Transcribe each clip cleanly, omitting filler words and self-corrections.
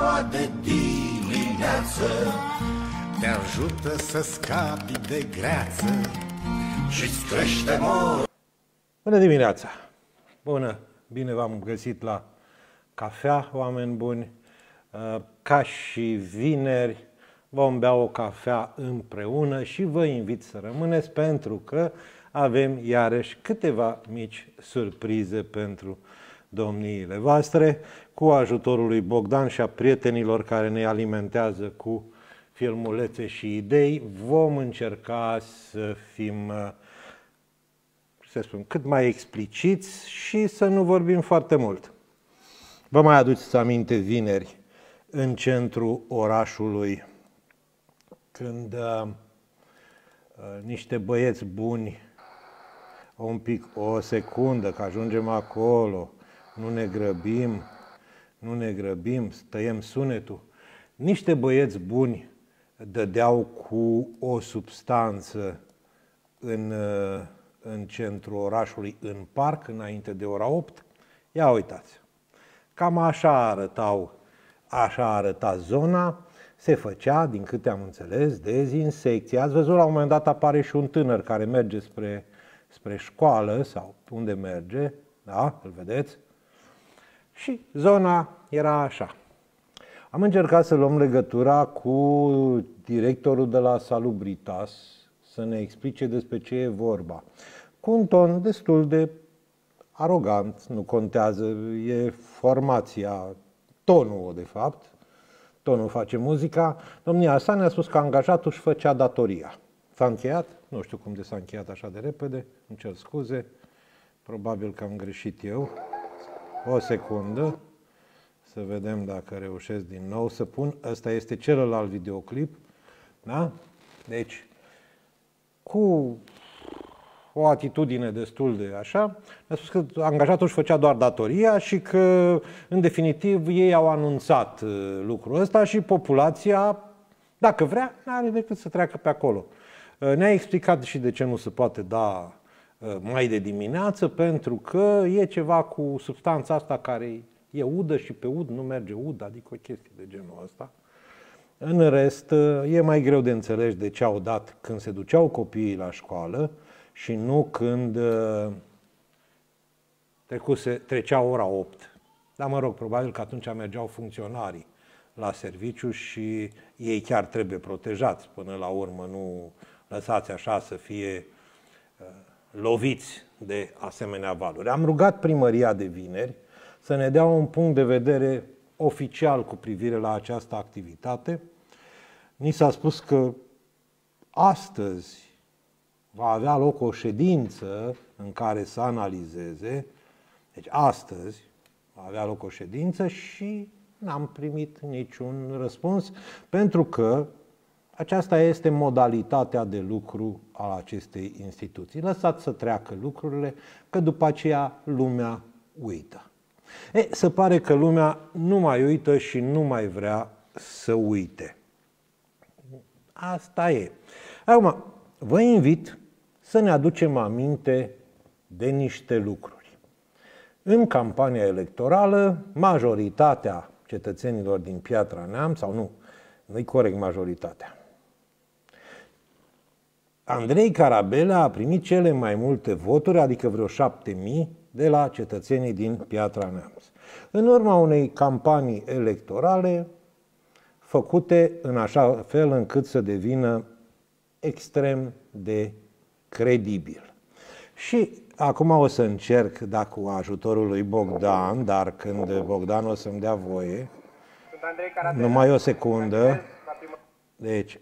ziua de dimineață te ajută să scapi de greață și-ți crește mor. Bună dimineața! Bună! Bine v-am găsit la cafea, oameni buni. Ca și vineri vom bea o cafea împreună și vă invit să rămâneți pentru că avem iarăși câteva mici surprize pentru domniile voastre, cu ajutorul lui Bogdan și a prietenilor care ne alimentează cu filmulețe și idei. Vom încerca să fim, să spun, cât mai expliciți și să nu vorbim foarte mult. Vă mai aduceți aminte vineri în centrul orașului, când niște băieți buni, o secundă, că ajungem acolo, nu ne grăbim, tăiem sunetul. Niște băieți buni dădeau cu o substanță în centrul orașului, în parc, înainte de ora 8. Ia uitați, cam așa arăta zona. Se făcea, din câte am înțeles, dezinsecție. Ați văzut, la un moment dat apare și un tânăr care merge spre școală sau unde merge, da, îl vedeți? Și zona era așa. Am încercat să luăm legătura cu directorul de la Salubritas să ne explice despre ce e vorba. Cu un ton destul de arogant, nu contează, e formația, tonul de fapt, tonul face muzica. Domnia sa ne-a spus că angajatul își făcea datoria. S-a încheiat? Nu știu cum de s-a încheiat așa de repede, îmi cer scuze, probabil că am greșit eu. O secundă, să vedem dacă reușesc din nou să pun. Ăsta este celălalt videoclip, da? Deci, cu o atitudine destul de așa, a spus că angajatul își făcea doar datoria și că, în definitiv, ei au anunțat lucrul ăsta și populația, dacă vrea, n-are decât să treacă pe acolo. Ne-a explicat și de ce nu se poate da mai de dimineață, pentru că e ceva cu substanța asta care e udă și pe ud nu merge ud, adică o chestie de genul ăsta. În rest, e mai greu de înțeles de ce au dat când se duceau copiii la școală și nu când trecea ora 8. Dar mă rog, probabil că atunci mergeau funcționarii la serviciu și ei chiar trebuie protejați. Până la urmă nu lăsați așa să fie loviți de asemenea valuri. Am rugat primăria de vineri să ne dea un punct de vedere oficial cu privire la această activitate. Ni s-a spus că astăzi va avea loc o ședință în care să analizeze. Deci astăzi va avea loc o ședință și n-am primit niciun răspuns, pentru că aceasta este modalitatea de lucru al acestei instituții. Lăsați să treacă lucrurile, că după aceea lumea uită. Se pare că lumea nu mai uită și nu mai vrea să uite. Asta e. Acum, vă invit să ne aducem aminte de niște lucruri. În campania electorală, majoritatea cetățenilor din Piatra Neamț, sau nu-i corect majoritatea, Andrei Carabelea a primit cele mai multe voturi, adică vreo 7.000, de la cetățenii din Piatra Neamț. În urma unei campanii electorale făcute în așa fel încât să devină extrem de credibil. Și acum o să încerc, dacă cu ajutorul lui Bogdan, dar când Bogdan o să-mi dea voie, numai o secundă. Deci,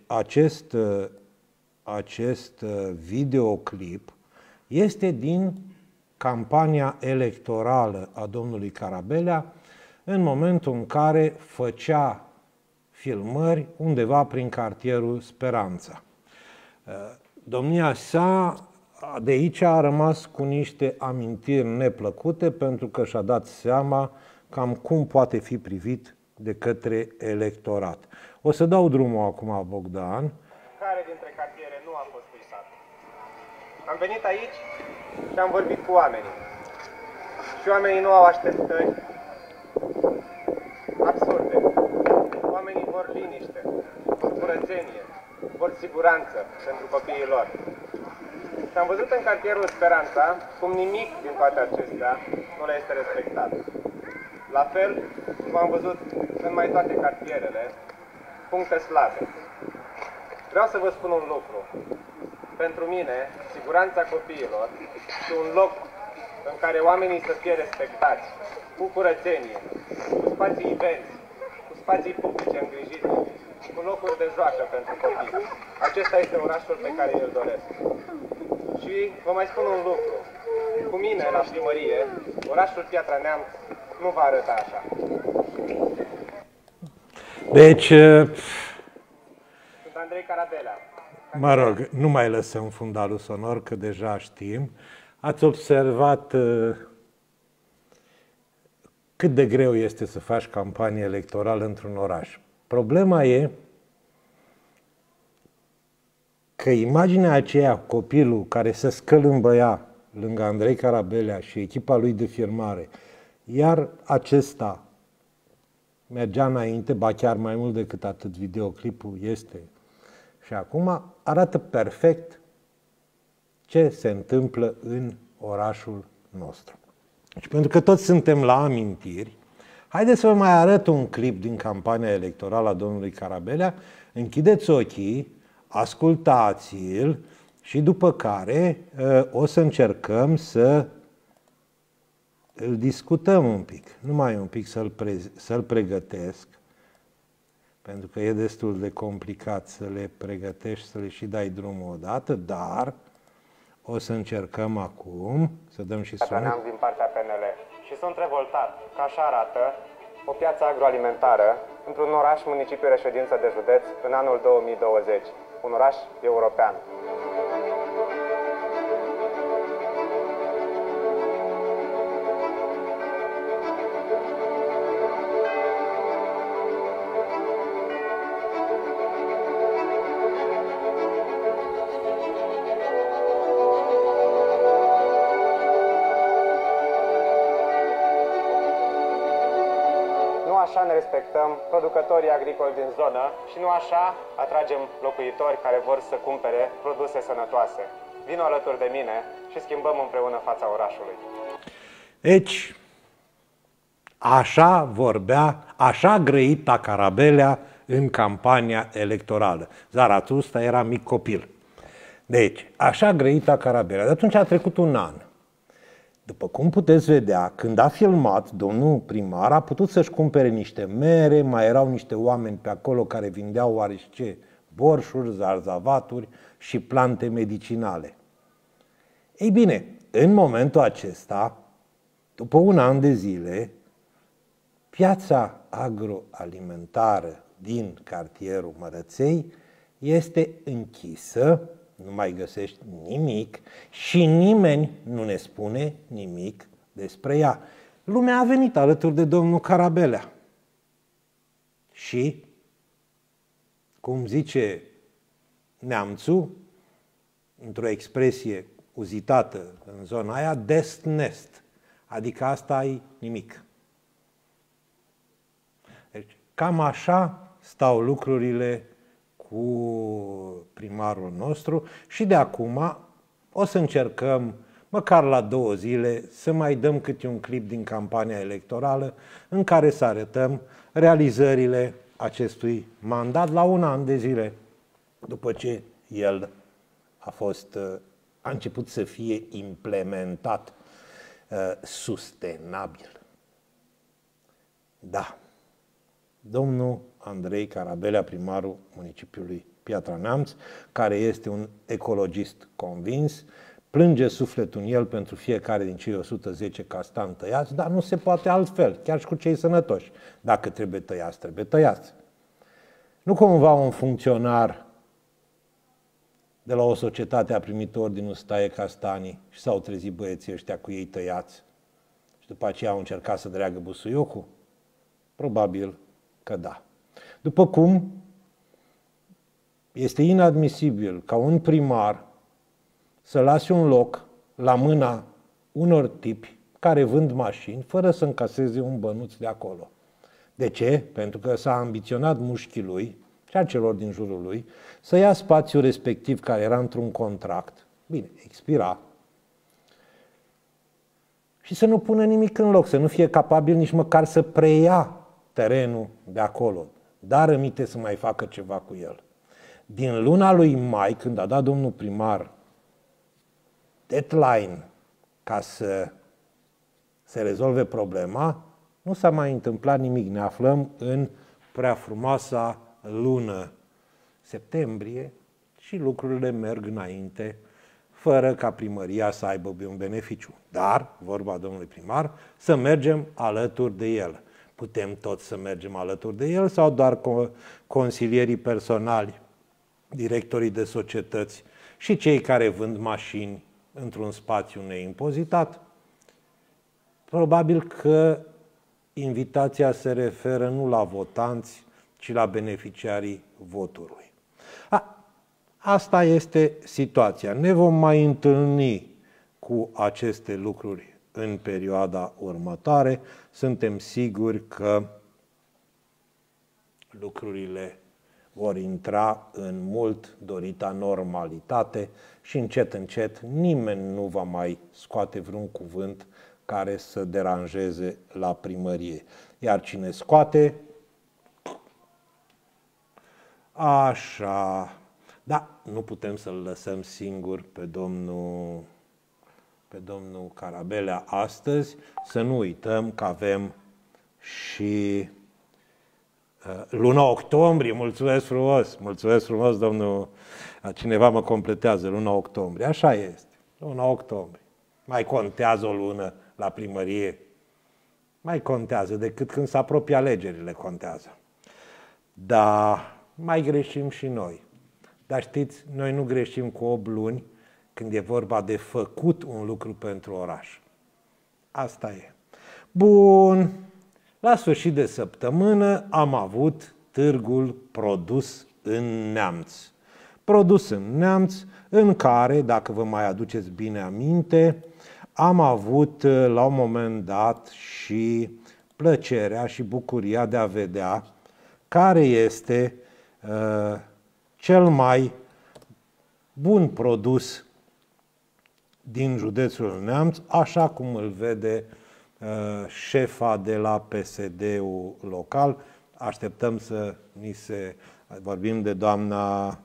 acest videoclip este din campania electorală a domnului Carabelea, în momentul în care făcea filmări undeva prin cartierul Speranța. Domnia sa de aici a rămas cu niște amintiri neplăcute, pentru că și-a dat seama cam cum poate fi privit de către electorat. O să dau drumul acum, Bogdan. Care dintre cartiere nu a fost visat? Am venit aici și am vorbit cu oamenii. Și oamenii nu au așteptări absurde. curățenie, vor siguranță pentru copiii lor. Și am văzut în cartierul Speranța cum nimic din toate acestea nu le este respectat. La fel cum am văzut în mai toate cartierele puncte slabe. Vreau să vă spun un lucru. Pentru mine, siguranța copiilor și un loc în care oamenii să fie respectați, cu curățenie, cu spații verzi, cu spații publice îngrijite, cu locuri de joacă pentru copii. Acesta este orașul pe care îl doresc. Și vă mai spun un lucru. Cu mine, la primărie, orașul Piatra Neamț nu va arăta așa. Deci, Sunt Andrei Carabelea. mă rog, nu mai lăsăm fundalul sonor, că deja știm. Ați observat cât de greu este să faci campanie electorală într-un oraș. Problema e că imaginea aceea, copilul care se scălâmbăia lângă Andrei Carabelea și echipa lui de filmare, iar acesta mergea înainte, ba chiar mai mult decât atât, videoclipul este și acum, arată perfect ce se întâmplă în orașul nostru. Și pentru că toți suntem la amintiri, haideți să vă mai arăt un clip din campania electorală a domnului Carabelea, închideți ochii, ascultați-l și după care o să încercăm să îl discutăm un pic, numai un pic să-l pregătesc, pentru că e destul de complicat să le pregătești, să le și dai drumul odată, dar o să încercăm acum să dăm și sunet. Neamț din partea PNL și sunt revoltat că așa arată o piață agroalimentară într-un oraș municipiu reședință de județ în anul 2020, un oraș european. Așa ne respectăm producătorii agricoli din zonă și nu așa atragem locuitori care vor să cumpere produse sănătoase. Vino alături de mine și schimbăm împreună fața orașului. Deci, așa vorbea, așa grăita Carabelea în campania electorală. Zaratustra era mic copil. Deci, așa grăita Carabelea. De atunci a trecut un an. După cum puteți vedea, când a filmat, domnul primar a putut să-și cumpere niște mere, mai erau niște oameni pe acolo care vindeau oarește borșuri, zarzavaturi și plante medicinale. Ei bine, în momentul acesta, după un an de zile, piața agroalimentară din cartierul Mărăței este închisă, nu mai găsești nimic și nimeni nu ne spune nimic despre ea. Lumea a venit alături de domnul Carabelea. Și, cum zice neamțul, într-o expresie uzitată în zona aia, dest nest, adică asta e nimic. Deci, cam așa stau lucrurile cu primarul nostru și de acum o să încercăm, măcar la 2 zile, să mai dăm câte un clip din campania electorală în care să arătăm realizările acestui mandat la un an de zile după ce el a început să fie implementat sustenabil. Da. Domnul Andrei Carabelea, primarul municipiului Piatra Neamț, care este un ecologist convins, plânge sufletul în el pentru fiecare din cei 110 castani tăiați, dar nu se poate altfel, chiar și cu cei sănătoși. Dacă trebuie tăiați, trebuie tăiați. Nu cumva un funcționar de la o societate a primit ordinul să taie castanii și s-au trezit băieții ăștia cu ei tăiați și după aceea au încercat să dreagă busuiocul? Probabil că da. După cum este inadmisibil ca un primar să lase un loc la mâna unor tipi care vând mașini fără să încaseze un bănuț de acolo. De ce? Pentru că s-a ambiționat mușchii lui și a celor din jurul lui să ia spațiul respectiv care era într-un contract, bine, expira, și să nu pună nimic în loc, să nu fie capabil nici măcar să preia terenul de acolo, dar rămite să mai facă ceva cu el. Din luna lui mai, când a dat domnul primar deadline ca să se rezolve problema, nu s-a mai întâmplat nimic. Ne aflăm în prea frumoasa lună septembrie și lucrurile merg înainte, fără ca primăria să aibă un beneficiu. Dar, vorba domnului primar, să mergem alături de el. Putem toți să mergem alături de el sau doar consilierii personali, directorii de societăți și cei care vând mașini într-un spațiu neimpozitat? Probabil că invitația se referă nu la votanți, ci la beneficiarii votului. Asta este situația. Ne vom mai întâlni cu aceste lucruri în perioada următoare. Suntem siguri că lucrurile vor intra în mult dorita normalitate și încet, încet nimeni nu va mai scoate vreun cuvânt care să deranjeze la primărie. Iar cine scoate, așa, da, nu putem să-l lăsăm singur pe domnul Carabelea astăzi, să nu uităm că avem și luna octombrie, mulțumesc frumos, domnul, cineva mă completează, luna octombrie, așa este, luna octombrie. Mai contează o lună la primărie? Mai contează decât când se apropie alegerile, contează. Dar mai greșim și noi. Dar știți, noi nu greșim cu 8 luni când e vorba de făcut un lucru pentru oraș. Asta e. Bun. La sfârșit de săptămână am avut târgul Produs în Neamț. Produs în Neamț, în care, dacă vă mai aduceți bine aminte, am avut la un moment dat și plăcerea și bucuria de a vedea care este cel mai bun produs din județul Neamț, așa cum îl vede șefa de la PSD-ul local. Așteptăm să ni se... Vorbim de doamna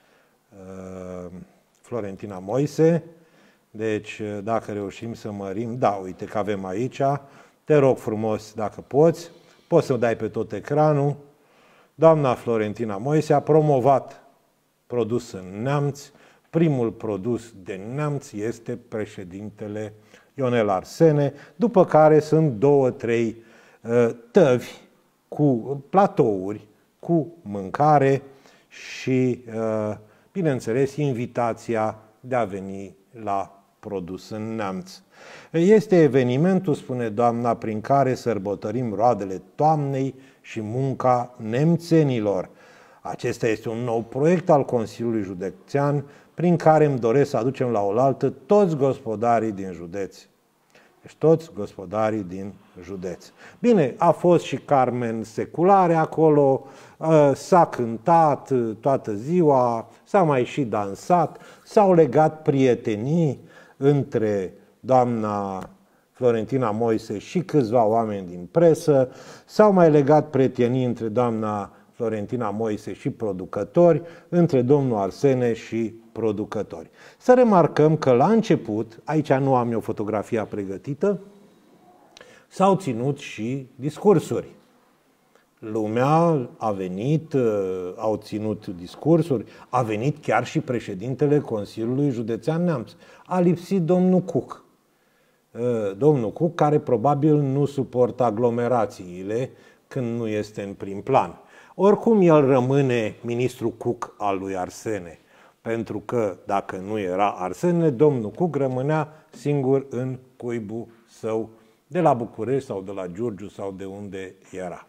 Florentina Moise. Deci, dacă reușim să mărim... Da, uite că avem aici. Te rog frumos, dacă poți să dai pe tot ecranul. Doamna Florentina Moise a promovat Produs în Neamț. Primul produs din Neamț este președintele Ionel Arsene, după care sunt 2-3 tăvi cu platouri, cu mâncare și, bineînțeles, invitația de a veni la Produs în Neamț. Este evenimentul, spune doamna, prin care sărbătorim roadele toamnei și munca nemțenilor. Acesta este un nou proiect al Consiliului Județean prin care îmi doresc să aducem la oaltă toți gospodarii din județ. Deci toți gospodarii din județ. Bine, a fost și Carmen Seculare acolo, s-a cântat toată ziua, s-a mai și dansat, s-au legat prietenii între doamna Florentina Moise și câțiva oameni din presă, s-au mai legat prietenii între doamna Florentina Moise și producători, între domnul Arsene și producători. Să remarcăm că la început, aici nu am eu fotografia pregătită, s-au ținut și discursuri. Lumea a venit, au ținut discursuri, a venit chiar și președintele Consiliului Județean Neamț. A lipsit domnul Cuc. Domnul Cuc, care probabil nu suportă aglomerațiile când nu este în prim plan. Oricum, el rămâne ministrul Cuc al lui Arsene, pentru că dacă nu era Arsene, domnul Cuc rămânea singur în cuibul său de la București sau de la Giurgiu sau de unde era.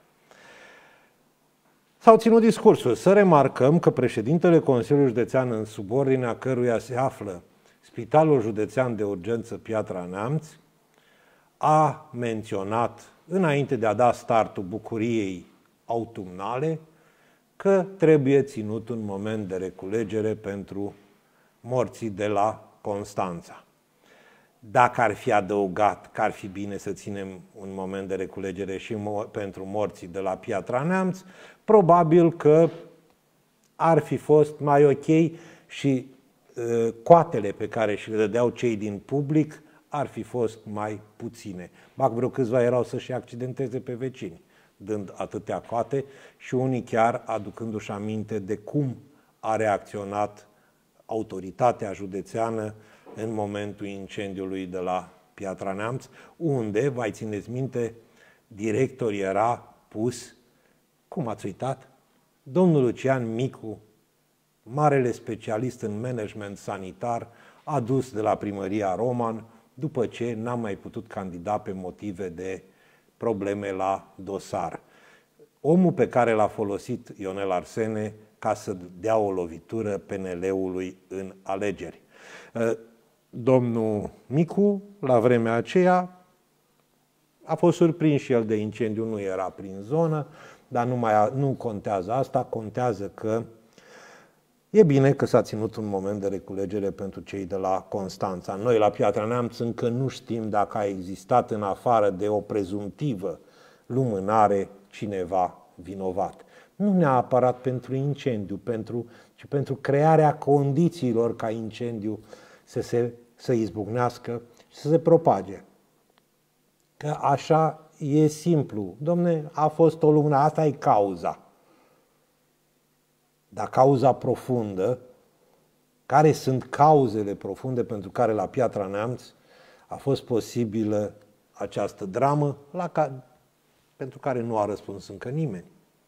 S-au ținut discursuri. Să remarcăm că președintele Consiliului Județean, în subordinea căruia se află Spitalul Județean de Urgență Piatra Neamț, a menționat, înainte de a da startul bucuriei autumnale, că trebuie ținut un moment de reculegere pentru morții de la Constanța. Dacă ar fi adăugat că ar fi bine să ținem un moment de reculegere și pentru morții de la Piatra Neamț, probabil că ar fi fost mai ok și coatele pe care și le dădeau cei din public ar fi fost mai puține. Bac vreo câțiva erau să-și accidenteze pe vecini, dând atâtea coate și unii chiar aducându-și aminte de cum a reacționat autoritatea județeană în momentul incendiului de la Piatra Neamț, unde, vai țineți minte, director era pus, cum ați uitat? Domnul Lucian Micu, marele specialist în management sanitar, adus de la primăria Roman, după ce n-a mai putut candida pe motive de probleme la dosar. Omul pe care l-a folosit Ionel Arsene ca să dea o lovitură PNL-ului în alegeri. Domnul Micu, la vremea aceea, a fost surprins și el de incendiu, nu era prin zonă, dar nu contează asta, contează că e bine că s-a ținut un moment de reculegere pentru cei de la Constanța. Noi la Piatra Neamț încă nu știm dacă a existat în afară de o prezumtivă lumânare cineva vinovat. Nu neapărat pentru incendiu, ci pentru crearea condițiilor ca incendiu să izbucnească și să se propage. Că așa e simplu. Dom'le, a fost o lună, asta e cauza. Dar cauza profundă, care sunt cauzele profunde pentru care la Piatra Neamț a fost posibilă această dramă pentru care nu a răspuns încă nimeni.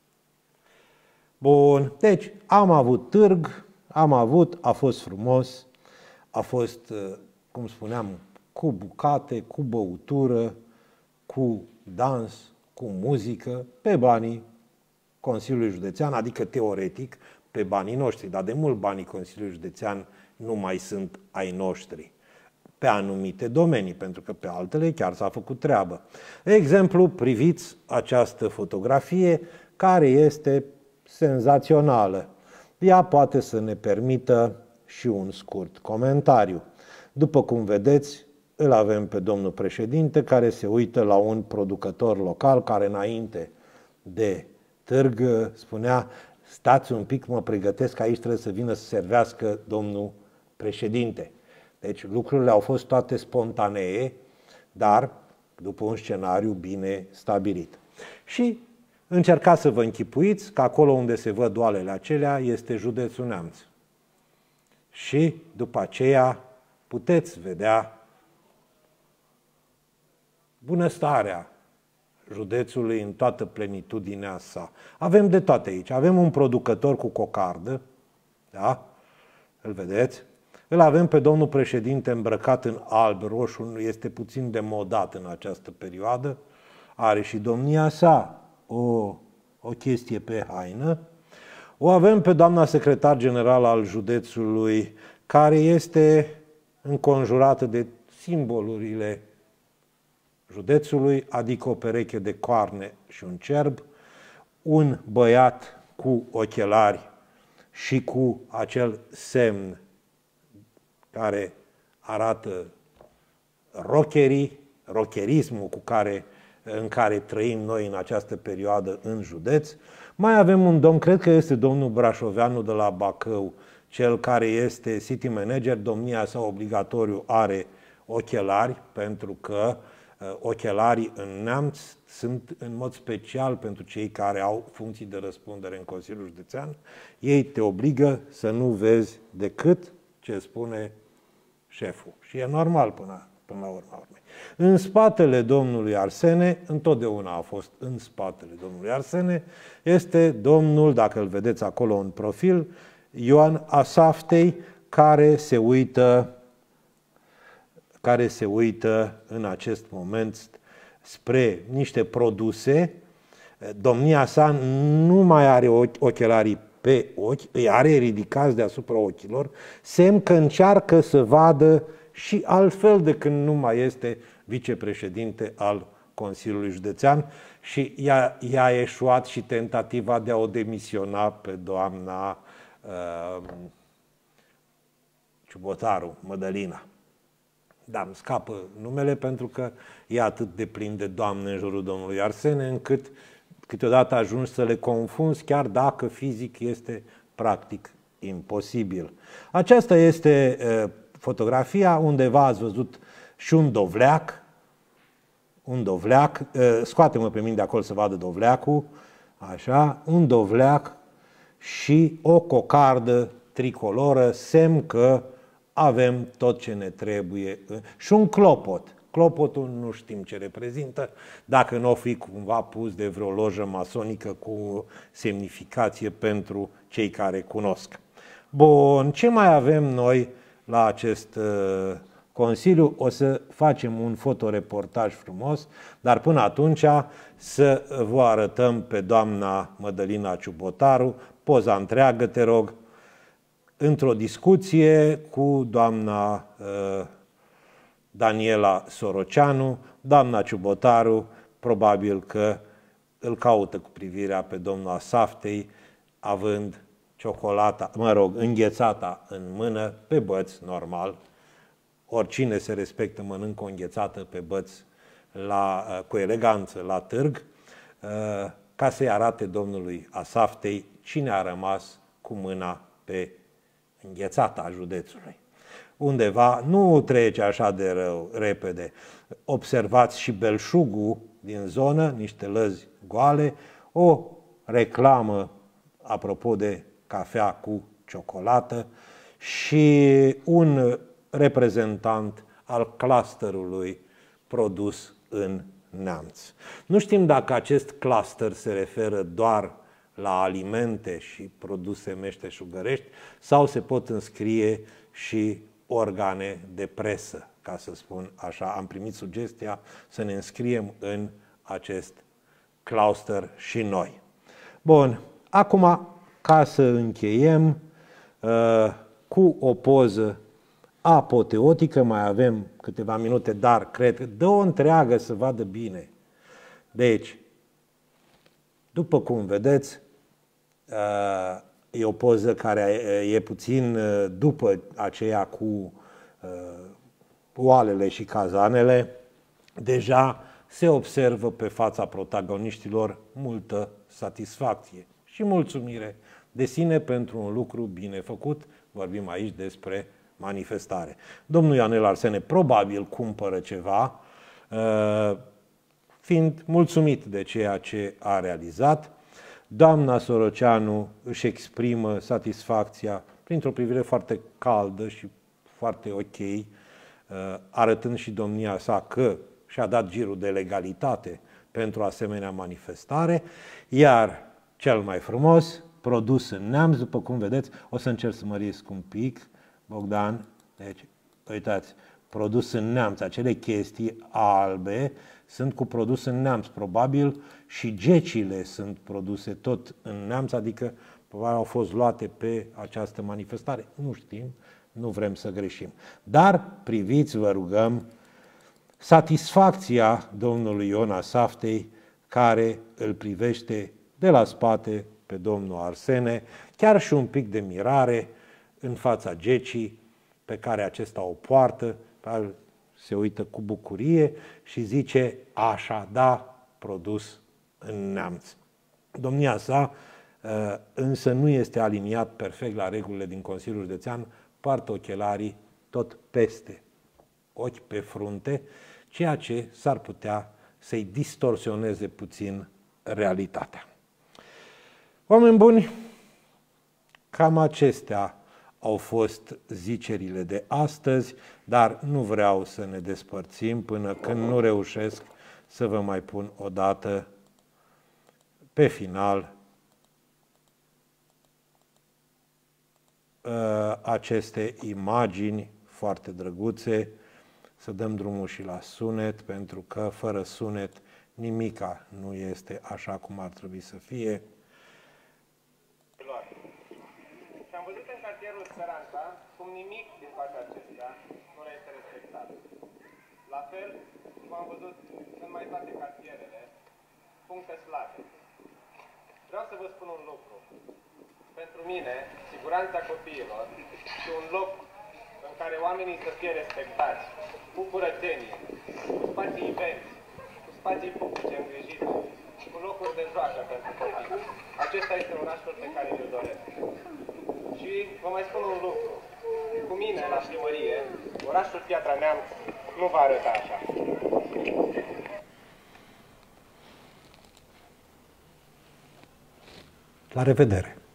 Bun, deci am avut târg, a fost frumos, a fost, cum spuneam, cu bucate, cu băutură, cu dans, cu muzică, pe banii Consiliului Județean, adică teoretic pe banii noștri, dar de mult banii Consiliului Județean nu mai sunt ai noștri pe anumite domenii, pentru că pe altele chiar s-a făcut treabă. De exemplu, priviți această fotografie care este senzațională. Ea poate să ne permită și un scurt comentariu. După cum vedeți, îl avem pe domnul președinte care se uită la un producător local care înainte de târg spunea: stați un pic, mă pregătesc, aici trebuie să vină să servească domnul președinte. Deci lucrurile au fost toate spontanee, dar după un scenariu bine stabilit. Și încercați să vă închipuiți că acolo unde se văd oalele acelea este județul Neamț. Și după aceea puteți vedea bunăstarea județului în toată plenitudinea sa. Avem de toate aici. Avem un producător cu cocardă, da? Îl vedeți? Îl avem pe domnul președinte îmbrăcat în alb, roșu, este puțin demodat în această perioadă. Are și domnia sa o chestie pe haină. O avem pe doamna secretar general al județului, care este înconjurată de simbolurile județului, adică o pereche de coarne și un cerb, un băiat cu ochelari și cu acel semn care arată rockerismul în care trăim noi în această perioadă în județ. Mai avem un domn, cred că este domnul Brașoveanu de la Bacău, cel care este city manager, domnia sa obligatoriu are ochelari, pentru că ochelarii în Neamț sunt în mod special pentru cei care au funcții de răspundere în Consiliul Județean. Ei te obligă să nu vezi decât ce spune șeful. Și e normal până la urma urmei. În spatele domnului Arsene, întotdeauna a fost în spatele domnului Arsene, este domnul, dacă îl vedeți acolo în profil, Ioan Asaftei, care se uită în acest moment spre niște produse. Domnia sa nu mai are ochelarii pe ochi, îi are ridicați deasupra ochilor, semn că încearcă să vadă și altfel de când nu mai este vicepreședinte al Consiliului Județean și i-a eșuat și tentativa de a o demisiona pe doamna Ciubotaru, Mădălina. Da, îmi scapă numele pentru că e atât de plin de doamne în jurul domnului Arsene, încât câteodată ajungi să le confunzi, chiar dacă fizic este practic imposibil. Aceasta este fotografia, undeva ați văzut și un dovleac, scoate-mă pe mine de acolo să vadă dovleacul, așa, un dovleac și o cocardă tricoloră, semn că avem tot ce ne trebuie. Și un clopot. Clopotul nu știm ce reprezintă, dacă nu o fi cumva pus de vreo lojă masonică cu semnificație pentru cei care cunosc. Bun, ce mai avem noi la acest Consiliu? O să facem un fotoreportaj frumos, dar până atunci să vă arătăm pe doamna Mădălina Ciubotaru, poza întreagă, te rog, într-o discuție cu doamna Daniela Soroceanu. Doamna Ciubotaru probabil că îl caută cu privirea pe domnul Asaftei, având ciocolata, înghețata în mână, pe băț, normal. Oricine se respectă mănâncă o înghețată pe băț cu eleganță la târg, ca să-i arate domnului Asaftei cine a rămas cu mâna pe înghețata a județului. Undeva, nu trece așa de repede. Observați și belșugul din zonă, niște lăzi goale, o reclamă apropo de cafea cu ciocolată și un reprezentant al clusterului produs în Neamț. Nu știm dacă acest cluster se referă doar la alimente și produse meșteșugărești sau se pot înscrie și organe de presă, ca să spun așa. Am primit sugestia să ne înscriem în acest cluster și noi. Bun, acum, ca să încheiem cu o poză apoteotică, mai avem câteva minute, dar cred că dă-o întreagă să vadă bine. Deci, după cum vedeți, e o poză care e puțin după aceea cu oalele și cazanele. Deja se observă pe fața protagoniștilor multă satisfacție și mulțumire de sine pentru un lucru bine făcut. Vorbim aici despre manifestare. Domnul Ionel Arsene probabil cumpără ceva, fiind mulțumit de ceea ce a realizat. Doamna Soroceanu își exprimă satisfacția printr-o privire foarte caldă și foarte ok, arătând și domnia sa că și-a dat girul de legalitate pentru asemenea manifestare, iar cel mai frumos, produs în Neamț, după cum vedeți, o să încerc să măresc un pic, Bogdan, deci, uitați, produs în Neamț, acele chestii albe sunt cu produs în Neamț, probabil și gecile sunt produse tot în Neamț, adică probabil au fost luate pe această manifestare. Nu știm, nu vrem să greșim. Dar priviți, vă rugăm, satisfacția domnului Ion Asaftei, care îl privește de la spate pe domnul Arsene, chiar și un pic de mirare în fața gecii pe care acesta o poartă, se uită cu bucurie și zice, așa, da, produs în Neamț. Domnia sa însă nu este aliniat perfect la regulile din Consiliul Județean, poartă ochelarii tot peste ochi, pe frunte, ceea ce s-ar putea să-i distorsioneze puțin realitatea. Oameni buni, cam acestea au fost zicerile de astăzi, dar nu vreau să ne despărțim până când nu reușesc să vă mai pun o dată pe final aceste imagini foarte drăguțe, să dăm drumul și la sunet, pentru că fără sunet nimica nu este așa cum ar trebui să fie. Și am văzut în cartierul Speranța cum nimic din toate acestea nu le este respectat. La fel, v-am văzut în mai toate cartierele, puncte slabe. Vreau să vă spun un lucru. Pentru mine, siguranța copiilor și un loc în care oamenii să fie respectați, cu curățenie, cu spații verzi, cu spații publice îngrijite, cu locuri de joacă pentru copii. Acesta este orașul pe care îl doresc. Și vă mai spun un lucru. Cu mine, la primărie, orașul Piatra Neamț nu va arăta așa. La revedere!